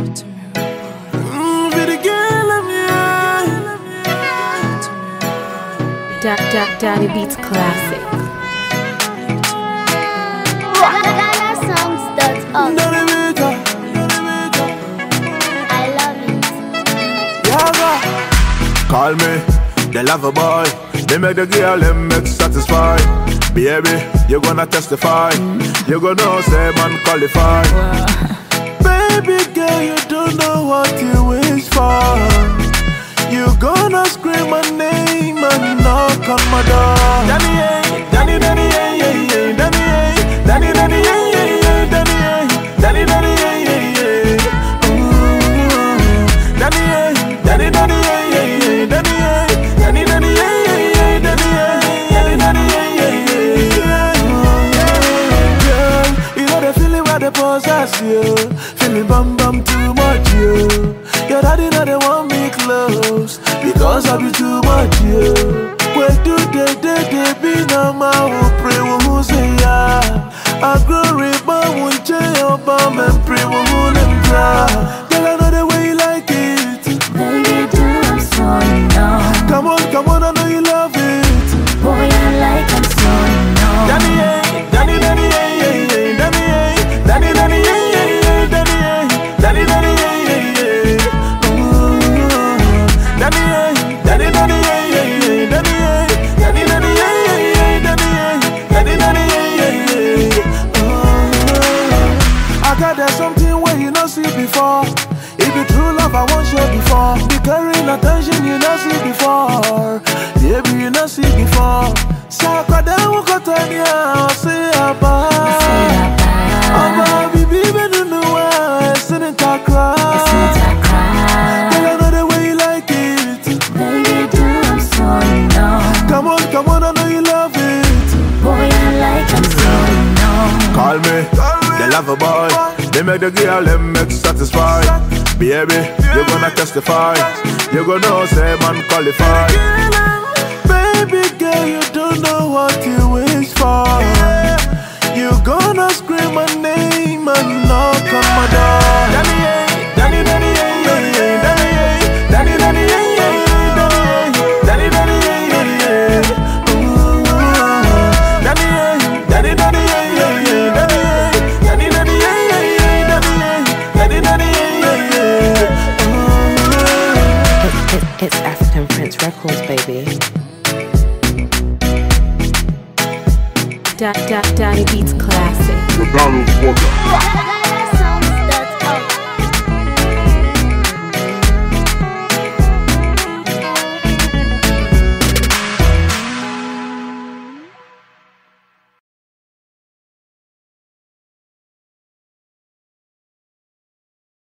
Danny Beats Classic. GhanaSongs.org. I love it. Call me the lover boy. They make the girl them make satisfied. Baby, you gonna testify. You gonna say man qualified. Baby girl, you don't know what you wish for. You gonna scream my name and knock on my door. Danny, Danny, Danny, Danny, Danny, Danny, Danny, Danny, Danny, Danny, Danny, Danny, Danny, Danny, they possess you, feeling bum bum too much you. Your daddy know they want me close because I be too much you. Where do they be now? My who pray who say yeah. I grow ribbon won't change your bum and pray who them try. Girl, I know the way you like it. Baby, do I'm sorry now. Come on, I know you love it. Boy, I like I'm sorry now. Danny, Danny, Danny, Danny, Danny, Danny, Danny, Danny, Danny, Danny, Danny, I got there something where you not see before. If you true love, I won't show before. Be carrying attention you not see before. Baby, you not see before. Sakwa da ukotania say about. Aba bibi benu nuwa sinita cry. Girl, I know the way you like it. Baby, do I'm sorry now. Come on, I know you love it. Boy, I like I'm sorry now. Call me the lover boy. They make the girl them make satisfied. Baby, you gonna testify. You gonna say man qualified. Baby girl, you don't know what you wish for. You gonna scream my name and knock on my door. Danny, Danny, Danny, Danny, Danny, Danny, Danny, Danny, Danny, It's African Prince Records, baby. Danny Beats Classic. McDonald's Water.